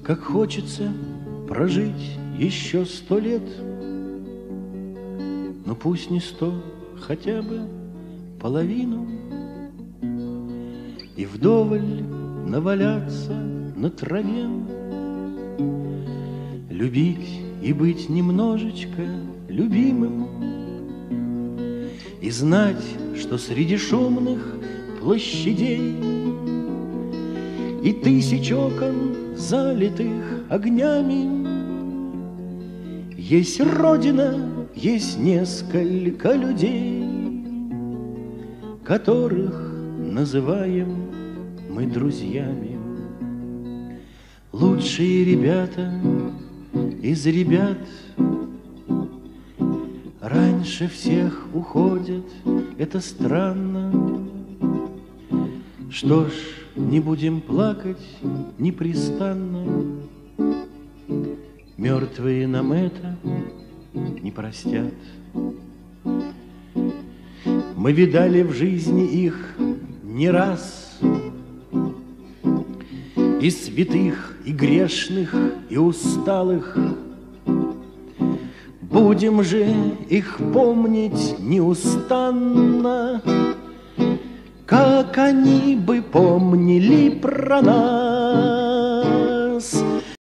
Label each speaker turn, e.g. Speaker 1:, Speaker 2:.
Speaker 1: Как хочется прожить еще 100 лет, но пусть не 100, хотя бы половину, и вдоволь наваляться на траве, любить и быть немножечко любимым, и знать, что среди шумных площадей и тысяч окон, залитых огнями, есть родина, есть несколько людей, которых называем мы друзьями. Лучшие ребята из ребят раньше всех уходят, это странно. Что ж, не будем плакать непрестанно, мертвые нам это не простят. Мы видали в жизни их не раз, и святых, и грешных, и усталых. Будем же их помнить неустанно, как они бы помнили про нас.